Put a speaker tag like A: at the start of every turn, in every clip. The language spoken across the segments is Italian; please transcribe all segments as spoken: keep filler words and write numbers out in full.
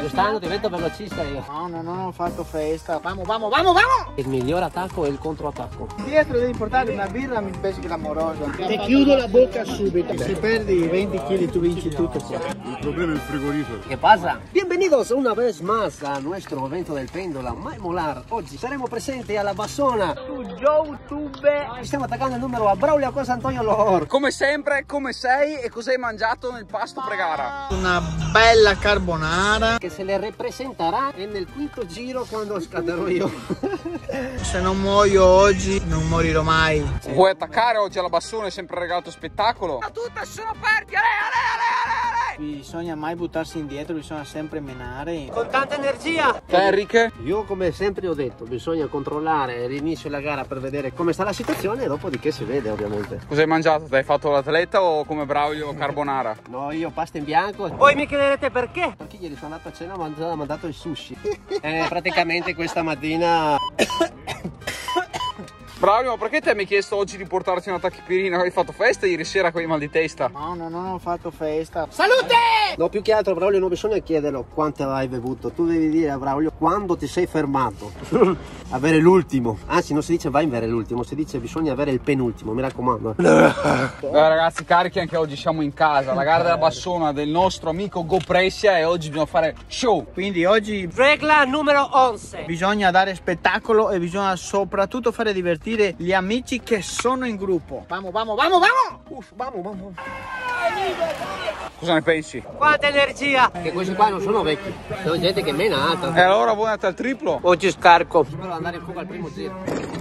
A: Quest'anno divento velocista io.
B: No, no, no, ho fatto festa. Vamo, vamo, vamo, vamo!
A: Il miglior attacco è il controattacco.
B: Dietro devi portare una birra, mi pensi clamorosa. Ti chiudo la bocca subito. Se perdi venti chili tu vinci tutto qua.
C: Il problema è il frigorifero.
A: ¿Qué pasa? Bienvenidos una vez más a nuestro evento del Pendola Mai Molar. Oggi saremo presenti alla Bassona su YouTube. Stiamo attaccando il numero a Braulio Cosantonio Lor.
D: Come sempre, come sei e cosa hai mangiato nel pasto pre-gara?
B: Una bella carbonara.
A: Che se le ripresenterà nel quinto giro quando scatterò io.
B: Se non muoio oggi non morirò mai.
D: Vuoi attaccare oggi alla Bassona? È sempre regalato spettacolo? A tutte sono aperti, ale, ale, ale, ale.
B: Bisogna mai buttarsi indietro, bisogna sempre menare.
A: Con tanta energia.
D: Te Enrique?
A: Io come sempre ho detto, bisogna controllare l'inizio della gara per vedere come sta la situazione e dopodiché si vede ovviamente.
D: Cosa hai mangiato? Ti hai fatto l'atleta o come Braulio carbonara?
A: No, io pasta in bianco. Poi mi chiederete perché? Perché ieri sono andato a cena e ho mandato il sushi. eh, praticamente questa mattina...
D: Braulio, ma perché te mi hai chiesto oggi di portarti una tachipirina? Hai fatto festa ieri sera con i mal di testa?
B: No, no, no, non ho fatto festa. Salute!
A: No, più che altro Braulio non bisogna chiederlo quanto hai bevuto. Tu devi dire a Braulio quando ti sei fermato. Avere l'ultimo. Anzi, non si dice vai a avere l'ultimo, si dice bisogna avere il penultimo, mi raccomando.
D: Beh, ragazzi, carichi, anche oggi siamo in casa. La gara della Bassona del nostro amico Go Brescia e oggi bisogna fare show.
B: Quindi oggi
A: Regla numero undici.
B: bisogna dare spettacolo e bisogna soprattutto fare divertire gli amici che sono in gruppo. Vamo, vamo, vamo, vamo!
A: Uff, vamo, vamo.
D: Cosa ne pensi?
A: Quanta energia! Che questi qua non sono vecchi, sono gente che mena alta.
D: E allora voi andate al triplo?
A: Oggi scarico. Spero andare in fuga al primo giro.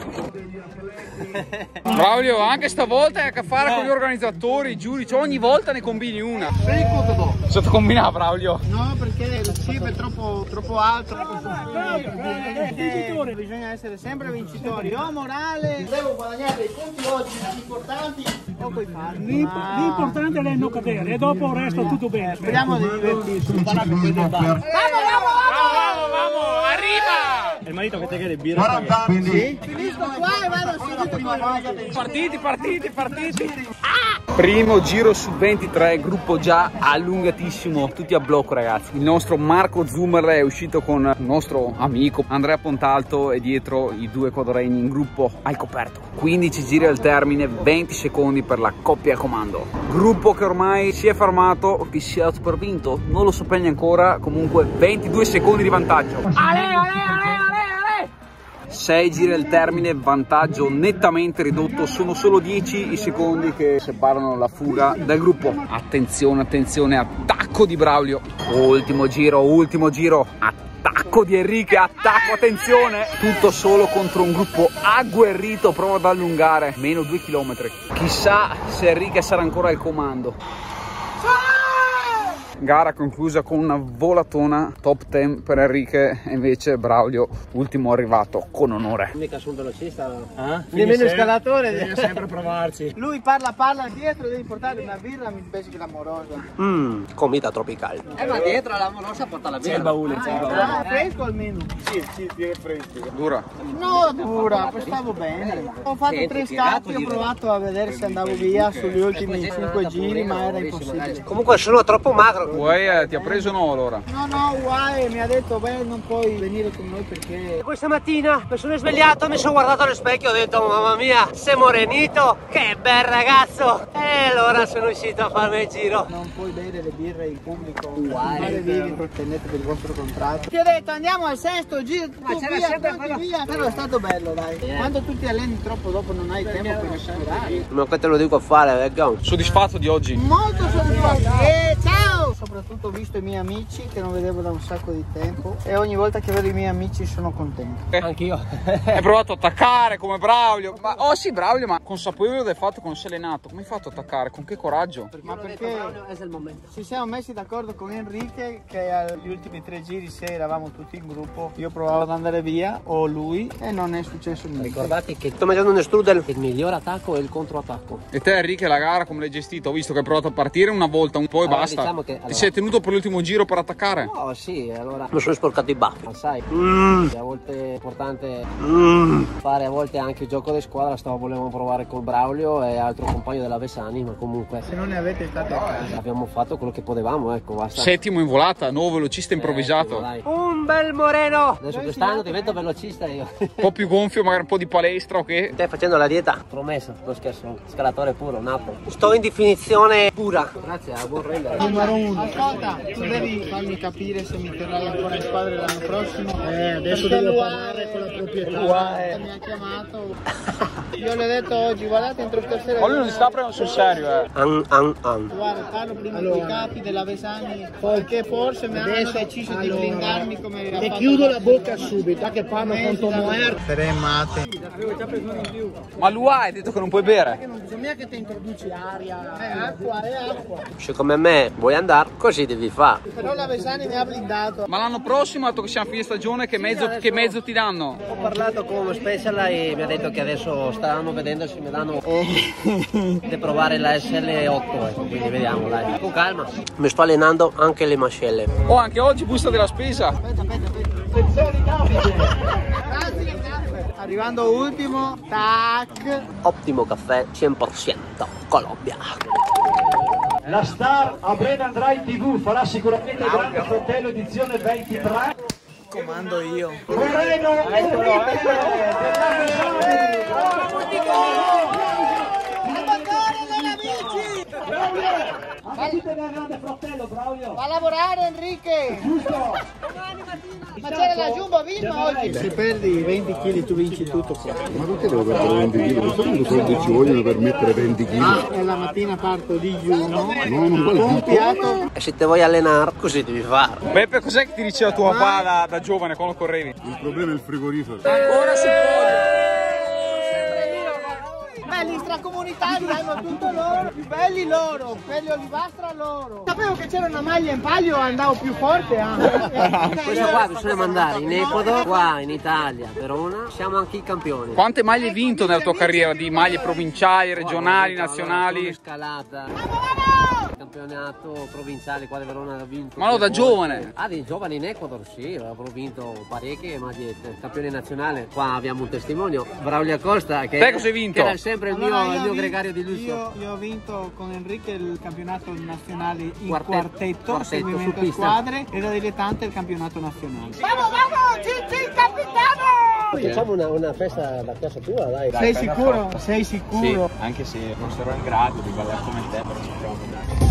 D: Braulio, anche stavolta hai a che fare eh. con gli organizzatori, i giudici, ogni volta ne combini una. Sotto combina Braulio?
B: No, perché il cibo è troppo, troppo alto. Bisogna essere sempre vincitori. Ho morale, devo guadagnare dei punti oggi importanti o coi farmi.
E: L'importante è non cadere e dopo resta tutto bene.
B: Speriamo di divertirci.
E: Vamos, vamos,
D: vamos, vamos, arriva!
E: È il marito che te chiede birra.
B: Sì? Finisco qua e vado subito.
D: Partiti, partiti, partiti. Ah! Primo giro su ventitré, gruppo già allungatissimo, tutti a blocco ragazzi. Il nostro Marco Zummerle è uscito con il nostro amico Andrea Pontalto e dietro i due Codoregni in gruppo al coperto. quindici giri al termine, venti secondi per la coppia a comando. Gruppo che ormai si è fermato, chi si è dato per vinto non lo sappiamo ancora, comunque ventidue secondi di vantaggio. Ale, ale, ale, ale. sei giri al termine, vantaggio nettamente ridotto, sono solo dieci i secondi che separano la fuga dal gruppo. Attenzione, attenzione, attacco di Braulio. Ultimo giro, ultimo giro, attacco di Enrique, attacco, attenzione. Tutto solo contro un gruppo agguerrito, prova ad allungare, meno due chilometri. Chissà se Enrique sarà ancora al comando. Gara conclusa con una volatona top dieci per Enrique e invece Braulio ultimo arrivato con onore.
A: Mica sono velocista,
B: eh? Nemmeno scalatore.
E: Bisogna sempre provarci.
B: Lui parla parla dietro, devi portare una birra, mi pensi che l'amorosa.
A: Mmm, comida tropicale. Eh ma dietro l'amorosa porta la birra.
E: C'è il baule, c'è il baule.
B: Ah, fresco almeno.
C: Sì, sì, è fresco.
D: Dura?
B: No, dura, stavo bene. Ho fatto
A: Senti,
B: tre
A: tirato
B: scatti, ho
A: di-
B: provato a vedere se andavo via sugli ultimi cinque giri, ma era impossibile.
A: Comunque sono troppo magro.
D: Vuoi, eh, ti ha preso o no allora?
B: No, no, guai, mi ha detto, beh, non puoi venire con noi perché...
A: Questa mattina mi sono svegliato, mi sono guardato allo specchio e ho detto mamma mia, sei morenito, che bel ragazzo. E allora sono uscito a farmi il giro.
B: Non puoi bere le birre in pubblico, fare vivi, tenete per il vostro contratto. Ti ho detto andiamo al sesto giro, tu
A: c'era
B: via,
A: sempre
B: tutti
A: quello-
B: via. Però è stato bello, dai. Quando tu ti alleni troppo dopo non hai tempo per respirare.
A: Ma che te lo dico a fare, vecchio?
D: Soddisfatto di oggi?
B: Molto soddisfatto. E ciao! Soprattutto ho visto i miei amici che non vedevo da un sacco di tempo e ogni volta che vedo i miei amici sono contento.
A: Anch'io.
D: Hai provato a attaccare come Braulio? Ma, oh sì Braulio, ma consapevole del fatto che non sei allenato, come hai fatto a attaccare? Con che coraggio?
B: Ma perché
A: è il momento.
B: ci siamo messi d'accordo con Enrique che agli ultimi tre giri, se eravamo tutti in gruppo, io provavo ad andare via o lui e non è successo niente.
A: Ricordate che sto mangiando un strudel, il miglior attacco è il controattacco.
D: E te Enrique la gara come l'hai gestita? Ho visto che hai provato a partire una volta, un po' e
A: Allora,
D: basta.
A: diciamo che,
D: Ti
A: allora,
D: sei tenuto per l'ultimo giro per attaccare?
A: Oh sì, allora mi sono sporcato i baffi, sai. Mm. A volte è importante mm. fare a volte anche il gioco di squadra. Stavo volevamo provare col Braulio e altro compagno della Vesani, ma comunque
B: se non ne avete state a casa
A: abbiamo fatto quello che potevamo, ecco, basta.
D: Settimo in volata, nuovo velocista improvvisato.
A: Eh, un bel moreno. Adesso quest'anno divento velocista io.
D: Un po' più gonfio, magari un po' di palestra, ok?
A: Stai facendo la dieta? Promesso, lo scherzo, scalatore puro, nato. Sto in definizione pura. Grazie, a buon rendere.
B: Numero uno. Ascolta, tu devi farmi capire se mi terrai ancora in squadra l'anno prossimo. Eh, adesso devo parlare con la proprietà. Eh. Mi ha chiamato. Io le ho detto oggi, guardate, entro stasera.
D: Ma lui non si sta prendendo sul serio, eh.
A: An, an, an.
B: Guarda, parlo prima allora, con i capi della Vesani, perché forse mi hanno deciso allora, di blindarmi come
E: e chiudo la bocca subito, che parlo con Tomoer.
B: Tremate.
D: Ma lui ha detto che non puoi bere.
E: Perché non bisogna che ti introduci aria. È acqua, è acqua.
A: Se come me vuoi andare, così devi fare.
B: Però la Vesani mi ha blindato.
D: Ma l'anno prossimo, dato che siamo a fine stagione, che mezzo, sì, che mezzo ti danno?
A: Ho parlato con Special e mi ha detto che adesso stanno vedendo se mi danno di provare la S L otto, ecco, quindi vediamo, dai. Con calma. Mi sto allenando anche le mascelle.
D: Oh, anche oggi busta della spesa.
B: Aspetta, aspetta, aspetta. Grazie, grazie. Arrivando ultimo, tac.
A: Ottimo caffè, cento per cento, Colombia.
E: La star a breve andrà in tv, farà sicuramente Grande Fratello edizione ventitré.
B: Comando io.
E: Moreno, eccolo, Grande Fratello, Braulio.
B: Va a lavorare Enrique.
E: Giusto.
B: Ma c'era la Jumbo Visma oggi. Se perdi venti chili tu vinci tutto qua.
C: Ma perché devo perdere venti chili? Quanti soldi ci vogliono per mettere venti chili?
B: Ah, e la mattina parto di giù, no?
C: No, non vale
B: un piatto.
A: E se te vuoi allenare, così devi fare.
D: Beppe, cos'è che ti diceva tuo papà da, da giovane quando correvi?
C: Il problema è il frigorifero.
D: Ancora sul podio.
B: Belli stracomunitari, hanno tutto loro, più belli loro, quelli olivastra loro. Sapevo che c'era una maglia in palio, andavo più forte. Eh.
A: Questo qua bisogna mandare in Ecuador, qua in Italia, Verona, siamo anche i campioni.
D: Quante maglie hai vinto nella tua carriera? Di maglie provinciali, regionali, nazionali?
A: Scalata. Campionato provinciale qua di Verona ha vinto.
D: Ma no, da giovane?
A: Ah, di giovane in Ecuador, sì, avevo vinto parecchie magliette. Campione nazionale, qua abbiamo un testimonio, Braulio Acosta, che,
D: Te cosa hai vinto?
A: che era sempre il
B: Allora,
A: mio, il mio
B: vinto,
A: gregario di lusso.
B: Io, io ho vinto con Enrique il campionato nazionale in
A: Quartetto,
B: quartetto,
A: quartetto,
B: seguimento
A: su pista.
B: squadre, e da dilettante il campionato nazionale.
F: Vamos, vamos, Cici, capitano!
A: Facciamo una, una festa da casa tua, dai.
B: Sei sicuro? Sei sicuro?
G: Sì, anche se non sarò in grado di ballare come te, però sappiamo.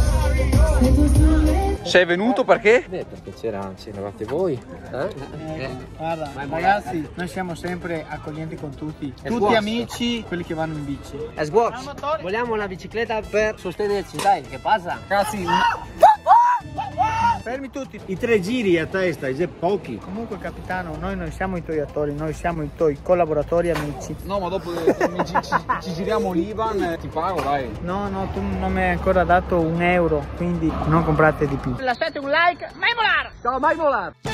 D: Sei venuto perché?
A: Beh, perché c'era, c'eravate voi. Eh?
B: Eh, guarda, ragazzi, noi siamo sempre accoglienti con tutti.
A: È
B: Tutti
A: buono.
B: Amici, quelli che vanno in bici.
A: Swords, vogliamo una bicicletta per sostenerci, dai, che passa?
B: Ragazzi, fermi tutti.
E: I tre giri a testa, già pochi.
B: Comunque capitano, noi non siamo i tuoi attori, noi siamo i tuoi collaboratori e amici.
D: No, ma dopo ci, ci, ci giriamo l'Ivan, ti pago, dai.
B: No, no, tu non mi hai ancora dato un euro, quindi non comprate di più.
F: Lasciate un like, mai volare!
A: Ciao, mai volare!